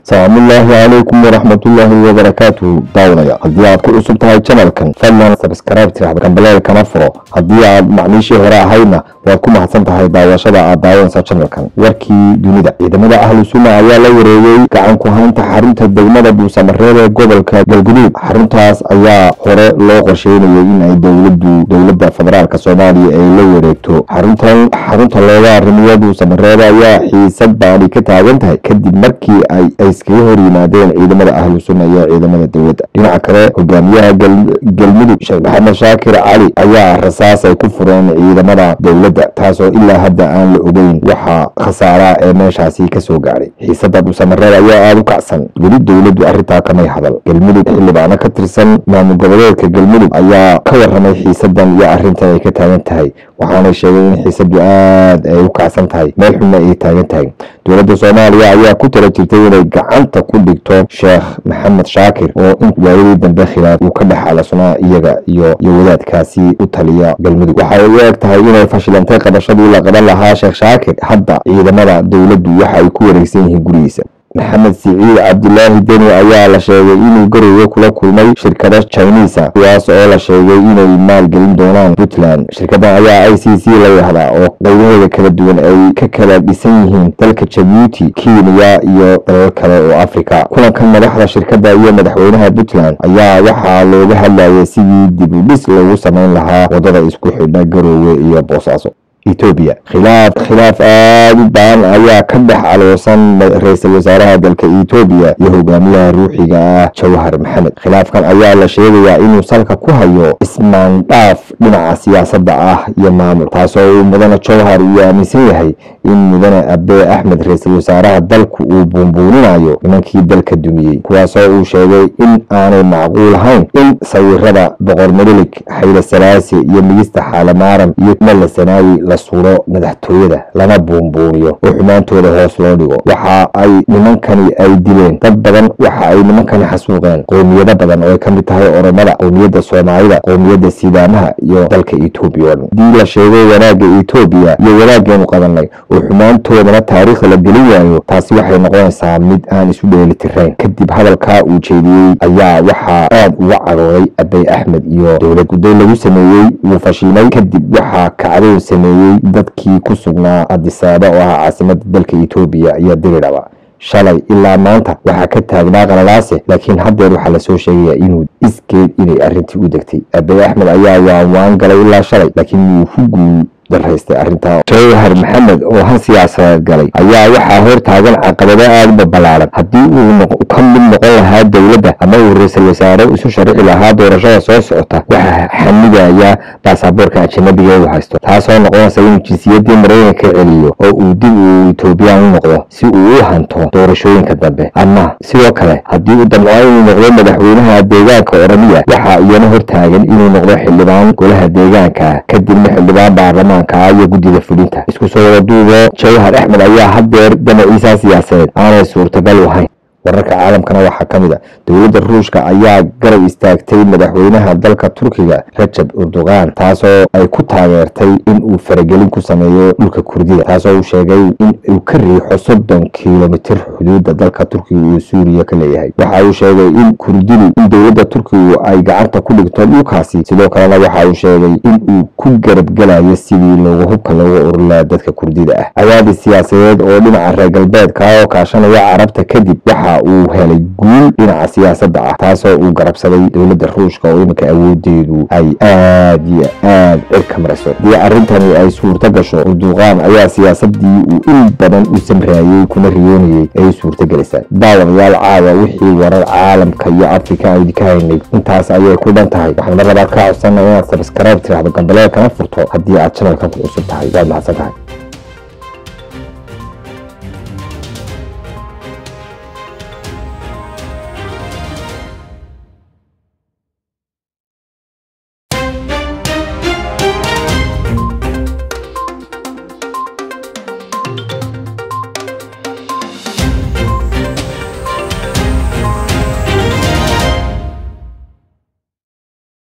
السلام الله عليكم ورحمة الله وبركاته. داودايا هدي aad ku cusub tahay channelkan fadlan subscribe tiraahdo kambaleel kana furo hadii aad macmiishii hore ahayna waad ku mahadsan tahay daawashada aad daawanaysa channelkan. warkii dunida ciidamada ahlu sunna ayaa la wareegay gacan ku haynta xarunta degmada Buusamareeb ee gobolka Galguduud. xaruntaas ayaa hore loo qorsheeyay in ay dowladda federaalka Soomaaliya ay la wareegto. xarunta looga arrimiyo Buusamareeb ayaa xiisad baadi ka taagan tahay kadib markii ay iskaga hor yimaadeen ciidamada ahlu sunna iyo ciidamada dowladda. dhinaca kale hogaamiyaha galmudug Sheekh Maxamed Shaakir Cali ayaa rasaas ay ku fureen ciidamada dowladda taasoo ilaa hadda aan la ogeyn waxa khasaara ee meeshaasi ka soo gaaray. xiisada Buusamareeb ayaa aad u kacsan weli dowladdu arrintaa kamay hadal. galmudug xildhibaano ka tirsan maamul goboleedka galmudug ayaa ka warramay xiisadan iyo arrinta ay ka taagan tahay waxaana sheegay in xiisadu aad ay u kacsan tahay meel xun ay taagan tahay. dowladda Soomaaliya ayaa ku tala jirtay inay gacanta ku dhigto Sheekh Maxamed Shaakir oo in waayadii dambe khilaaf uu ka dhaxalasnaa iyaga iyo wadaadkaasi u taliya galmudug. waxa ay u eg tahay inay fashilantay qabashadii la qaban lahaa Sheekh Shaakir. hadda ciidamada dowladdu waxa ay ku wareegsan yihiin gurigiisa. maxamed siciid cabdilaahi deni ayaa la sheegay inuu garowe kula kulmay shirkado Chinese kuwaas oo la sheegay inay maalgelin doonaan Puntland. shirkadan ayaa ICC la yiraahdaa oo qaybaheeda kala duwan ay ka kala dhisan yihiin dalka Djibouti, Kenya iyo dalal kale oo Afrika. kulankan madaxda shirkada iyo madaxweynaha Puntland ayaa waxaa looga hadlayay sidii dib u dhis loogu sameyn lahaa wadada isku xidha garowe iyo Boosaaso. Ethiopia khilaaf aad u baan ayaa ka dhex aloosan ra'iisul wasaaraha dalka Ethiopia iyo hogaamiyaha ruuxiga ah Jawhar Maxamed. khilaafkan ayaa la sheegayaa inuu salka ku hayo ismaandhaaf dhinaca siyaasadda ah iyo maamul taasoo uu mudane Jawhar uu aaminsan yahay in mudane Abiy Ahmed ra'iisul wasaaraha dalku uu buunbuuninayo nimankii dalka dumiyay kuwaasoo uu sheegay in aanay macquul ahayn in sawirada boqor Melik Hayle Selassie iyo Minister Xaalamaaram iyo Mala Sanaawi la suuro madaxtooyada lana buunbuuniyo oo xumaantooda hoos loo dhigo. waxa ay nimankani ay dileen dad badan, waxa ay nimankani xasuuqeen qoomiyado badan oo ay ka mid tahay Oromada, qoomiyadda Soomaalida, qoomiyadda Sidaamaha iyo dalka Ethiopia. hadii la sheegay wanaagga Ethiopia iyo wanaaggeenu qabanay oo xumaantoodana taariikhda la gelin waayo taasi waxay noqonaysaa mid aan isu dheeli tirayn. kadib hadalkaa uu jeediyey ayaa waxaa aad uga carooday Abiy Ahmed iyo dowlad guday lagu sameeyey uu fashilmay. kadib waxaa kacdo sameeyey dadkii ku sugnaa Addis Ababa oo ah caasimadda dalka Ethiopia iyo Diriraba. shalay ilaa maanta waxaa ka taagnaa qalalaase laakiin haddeer waxaa la soo sheegayaa inuu iskeed inay arrintii u degtay. Abiy Ahmed ayaa waan galay ilaa shalay laakiin wuu ku guul daraystay arrinta. Jawhar Maxamed oo han siyaasadeed galay ayaa waxaa hor taagan caqabado aad u ballaaran. haddii uu ka mid noqon lahaa dowladda ama uu ra'iisul wasaare isu sharixi lahaa doorashada soo socota waxaa xamidaya baasaboorka ajnabiga uu haysto taasoo noqonaysa inuu jinsiyadii Mareykanka celiyo oo uu dib u Ethiopia u noqdo si uu u hanto doorashooyinka dambe. ama sidoo kale haddii uu damco inuu noqdo madaxweynaha deegaanka Oromiya waxaa iyana hor taagan inuu noqdo xildhibaan golaha deegaanka kadibna xildhibaan baarlamaanka iyo guddiga fulinta. isku soo wada duubo Jawhar Axmed ayaa haddeer damaciisa siyaasadeed aanay suurtagal u ahayn. wararka caalamkana waxaa ka mid ah dowladda Ruushka ayaa garab istaagtay madaxweynaha dalka Turkiga Recep Erdogan taasoo ay ku taageertay in uu faragelin ku sameeyo dhulka Kurdida taasoo uu sheegay in uu ka riixo 30 kiiloomitir xuduudda dalka Turkiga iyo Suuriya ka leeyahay. waxa uu sheegay in Kurdidu in dowladda Turkiga ay gacanta ku dhigto dhulkaasi sidoo kalena waxa uu sheegay in uu ku garab galayo sidii hubka looga ururla dadka Kurdida ah. cadaadis siyaasadeed oo dhinaca reer galbeedka oo kaashanaya Carabta kadib waxa uu helay guul dhinaca siyaasadda ah taasoo uu garabsaday dowladda Ruushka oo iminka awoodeedu ay aad iyo aad cirka marayso. hadii arrintani ay suurta gasho Erdogan ayaa siyaasadii uu in badan u samreeyay kuna riyoonayay ay suurta galaysaa. daawadayaal caawa wixii warar caalamka iyo Afrika ay ka haynay intaas ayay ku dhan tahay. waxaan mar labaad ka codsanayaa inaad subscribe tiraahdo kambaleel kana furto haddii aad channelkan ku cusub tahay. waad mahadsantahay.